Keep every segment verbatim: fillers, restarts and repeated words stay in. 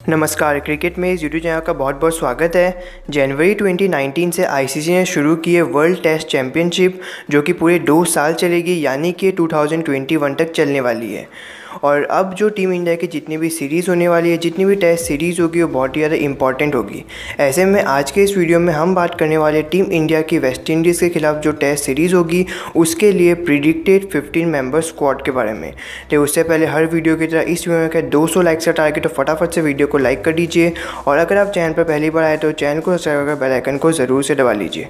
नमस्कार, क्रिकेट में इस यूट्यूब चैनल का बहुत बहुत स्वागत है। जनवरी ट्वेंटी नाइनटीन से आईसीसी ने शुरू की है वर्ल्ड टेस्ट चैंपियनशिप, जो कि पूरे दो साल चलेगी, यानी कि टू थाउजेंड ट्वेंटी वन तक चलने वाली है। और अब जो टीम इंडिया की जितनी भी सीरीज़ होने वाली है, जितनी भी टेस्ट सीरीज़ होगी, वो बहुत ही ज़्यादा इंपॉर्टेंट होगी। ऐसे में आज के इस वीडियो में हम बात करने वाले टीम इंडिया की वेस्ट इंडीज़ के खिलाफ जो टेस्ट सीरीज़ होगी, उसके लिए प्रिडिक्टेड फिफ्टीन मेंबर स्क्वाड के बारे में। तो उससे पहले हर वीडियो की तरह इस वीडियो में दो सौ लाइक का टारगेट, तो फटाफट से वीडियो को लाइक कर दीजिए। और अगर आप चैनल पर पहली बार आए तो चैनल को सब्सक्राइब कर बेल आइकन को ज़रूर से दबा लीजिए।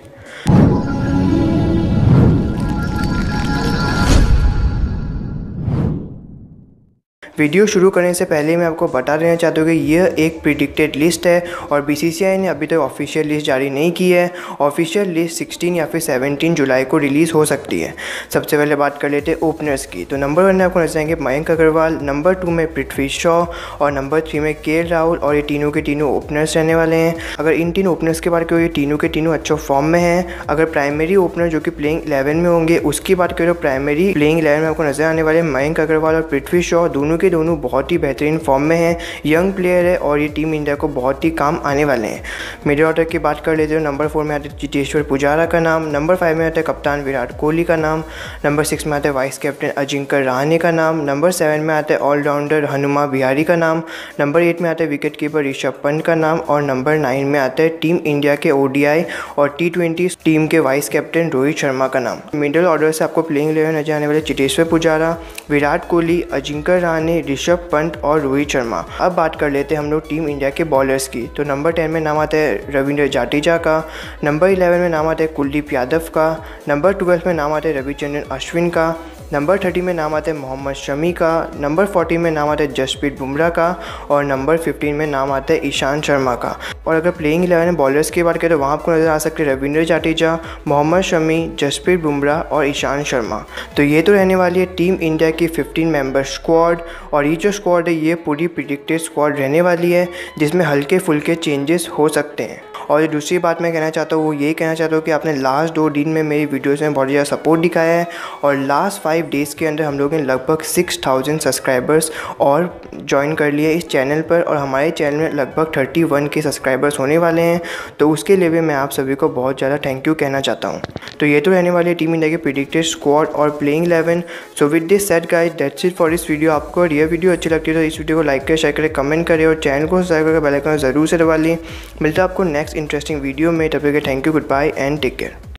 वीडियो शुरू करने से पहले मैं आपको बता देना चाहता हूँ कि यह एक प्रिडिक्टेड लिस्ट है और बीसीसीआई ने अभी तक ऑफिशियल लिस्ट जारी नहीं की है। ऑफिशियल लिस्ट सिक्सटीन या फिर सेवनटीन जुलाई को रिलीज़ हो सकती है। सबसे पहले बात कर लेते हैं ओपनर्स की। तो नंबर वन में आपको नजर आएंगे मयंक अग्रवाल, नंबर टू में पृथ्वी शॉ और नंबर थ्री में केएल राहुल। और ये तीनों के तीनों ओपनर्स रहने वाले हैं। अगर इन तीन ओपनर्स की बात करें, ये तीनों के तीनों अच्छे फॉर्म में हैं। अगर प्राइमरी ओपनर जो कि प्लेइंग इलेवन में होंगे, उसकी बात करें तो प्राइमरी प्लेइंग इलेवन में आपको नजर आने वाले मयंक अग्रवाल और पृथ्वी शॉ, दोनों के दोनों बहुत ही बेहतरीन फॉर्म में हैं। यंग प्लेयर है और ये टीम इंडिया को बहुत ही काम आने वाले हैं। मिडिल ऑर्डर की बात कर लेते हो, नंबर फोर में आते हैं चेतेश्वर पुजारा का नाम, नंबर फाइव में आता है कप्तान विराट कोहली का नाम, नंबर सिक्स में आता है वाइस कैप्टन अजिंक्य रहाणे का नाम, नंबर सेवन में आता है ऑलराउंडर हनुमा विहारी का नाम, नंबर एट में आता है विकेट कीपर ऋषभ पंत का नाम और नंबर नाइन में आता है टीम इंडिया के ओडीआई और टी ट्वेंटी टीम के वाइस कैप्टन रोहित शर्मा का नाम। मिडिल ऑर्डर से आपको प्लेइंग इलेवन नजर आने वाले चेतेश्वर पुजारा, विराट कोहली, अजिंक्य रहाणे, ऋषभ पंत और रोहित शर्मा। अब बात कर लेते हैं हम लोग टीम इंडिया के बॉलर्स की। तो नंबर टेन में नाम आता है रविंद्र जडेजा का, नंबर इलेवन में नाम आता है कुलदीप यादव का, नंबर ट्वेल्व में नाम आता है रविचंद्रन अश्विन का, नंबर थर्टी में नाम आता है मोहम्मद शमी का, नंबर फोर्टीन में नाम आता है जसप्रीत बुमराह का और नंबर फिफ्टीन में नाम आता है ईशांत शर्मा का। और अगर प्लेइंग इलेवन बॉलर्स की बात करें तो वहाँ आपको नज़र आ सकते हैं रविंद्र जडेजा, मोहम्मद शमी, जसप्रीत बुमराह और ईशांत शर्मा। तो ये तो रहने वाली है टीम इंडिया की फिफ्टीन मेंबर स्क्वाड। और ये जो स्क्वाड है, ये पूरी प्रिडिक्टेड स्क्वाड रहने वाली है, जिसमें हल्के फुल्के चेंजेस हो सकते हैं। और दूसरी बात मैं कहना चाहता हूँ वो ये कहना चाहता हूँ कि आपने लास्ट दो दिन में मेरी वीडियोस में बहुत ज़्यादा सपोर्ट दिखाया है। और लास्ट फाइव डेज़ के अंदर हम लोगों ने लगभग सिक्स थाउजेंड सब्सक्राइबर्स और ज्वाइन कर लिए इस चैनल पर। और हमारे चैनल में लगभग थर्टी वन के सब्सक्राइबर्स होने वाले हैं। तो उसके लिए भी मैं आप सभी को बहुत ज़्यादा थैंक यू कहना चाहता हूँ। तो ये तो रहने वाली है टीम इंडिया की प्रिडिक्टेड स्क्वाड और playing eleven. So with this set guys, that's it for this video. आपको अगर ये वीडियो अच्छी लगती है तो इस वीडियो को लाइक करें, शेयर करें, कमेंट करें और चैनल को सब्सक्राइब करके बेल आइकन ज़रूर से दबा लें। मिलता है आपको नेक्स्ट इंटरेस्टिंग वीडियो में। तब तक के thank you, good bye and take care.